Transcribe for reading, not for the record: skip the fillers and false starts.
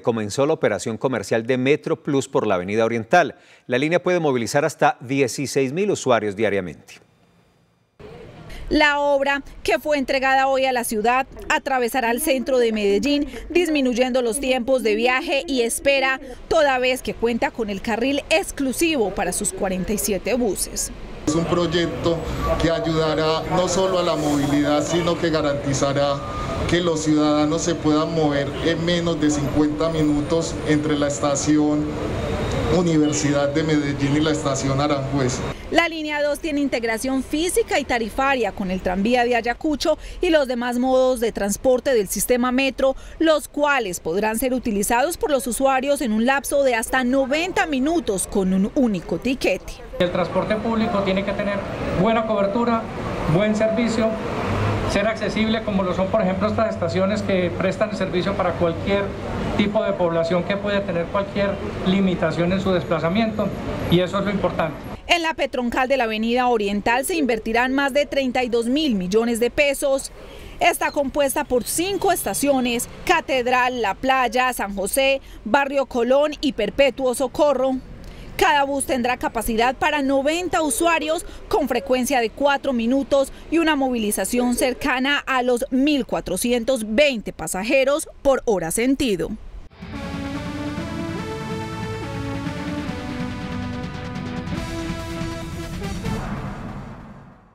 comenzó la operación comercial de Metro Plus por la Avenida Oriental. La línea puede movilizar hasta 16.000 usuarios diariamente. La obra, que fue entregada hoy a la ciudad, atravesará el centro de Medellín, disminuyendo los tiempos de viaje y espera, toda vez que cuenta con el carril exclusivo para sus 47 buses. Es un proyecto que ayudará no solo a la movilidad, sino que garantizará que los ciudadanos se puedan mover en menos de 50 minutos entre la estación Universidad de Medellín y la estación Aranjuez. La línea 2 tiene integración física y tarifaria con el tranvía de Ayacucho y los demás modos de transporte del sistema Metro, los cuales podrán ser utilizados por los usuarios en un lapso de hasta 90 minutos con un único tiquete. El transporte público tiene que tener buena cobertura, buen servicio, ser accesible como lo son, por ejemplo, estas estaciones que prestan el servicio para cualquier tipo de población que puede tener cualquier limitación en su desplazamiento, y eso es lo importante. En la Petroncal de la Avenida Oriental se invertirán más de 32.000 millones de pesos. Está compuesta por 5 estaciones: Catedral, La Playa, San José, Barrio Colón y Perpetuo Socorro. Cada bus tendrá capacidad para 90 usuarios con frecuencia de 4 minutos y una movilización cercana a los 1.420 pasajeros por hora sentido.